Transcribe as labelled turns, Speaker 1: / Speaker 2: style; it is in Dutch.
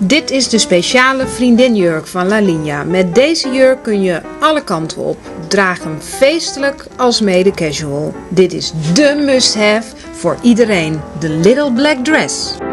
Speaker 1: Dit is de speciale vriendinjurk van Lalinja. Met deze jurk kun je alle kanten op. Draag hem feestelijk als mede casual. Dit is de must-have voor iedereen. De Little Black Dress.